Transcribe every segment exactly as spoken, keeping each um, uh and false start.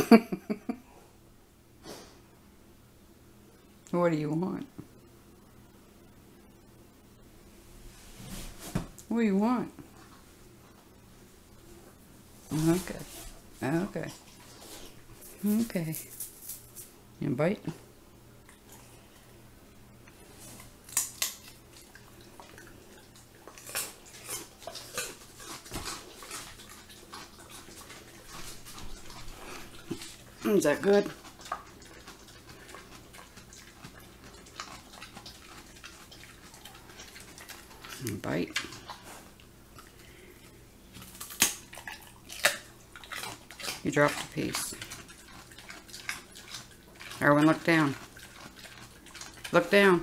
What do you want? What do you want? Okay. Okay. Okay. You bite? Is that good? You bite. You dropped a piece. Irwin, look down. Look down.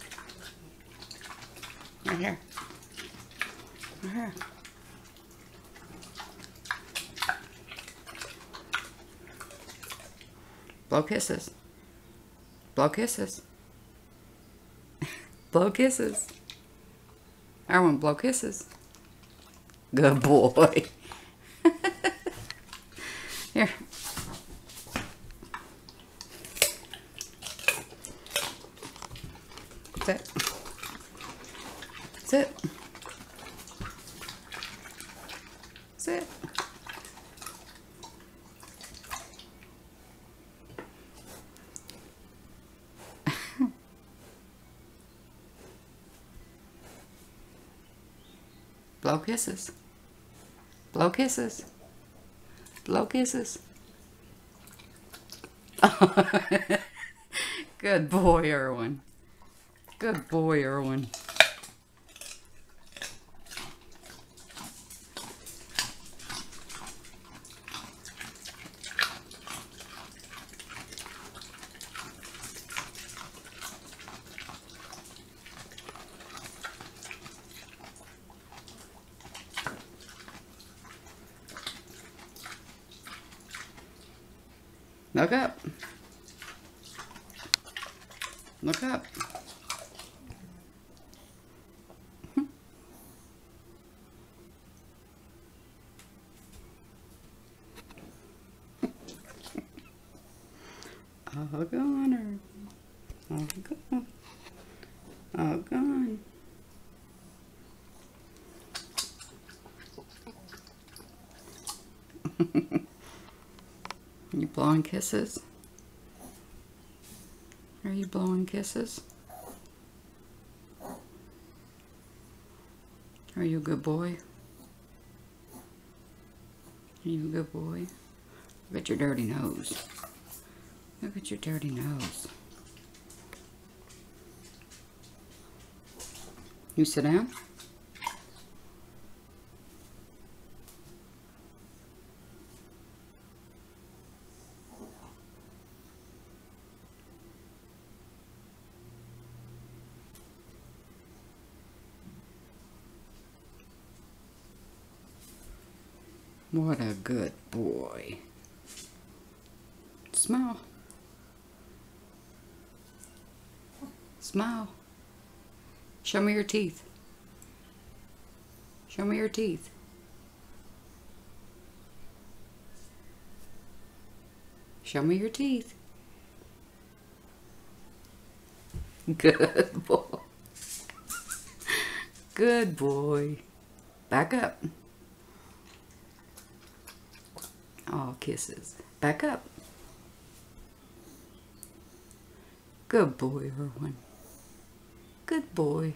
Right here. Right here. Blow kisses. Blow kisses. Blow kisses. Irwin, blow kisses. Good boy. Here. Sit. Sit. Sit. Blow kisses. Blow kisses. Blow kisses. Good boy, Irwin. Good boy, Irwin. Look up. Look up. All gone, or all gone. All gone. You blowing kisses? Are you blowing kisses? Are you a good boy? Are you a good boy? Look at your dirty nose. Look at your dirty nose. You sit down. What a good boy. Smile. Smile. Show me your teeth. Show me your teeth. Show me your teeth. Good boy. Good boy. Back up. Oh, kisses. Back up. Good boy, Irwin. Good boy.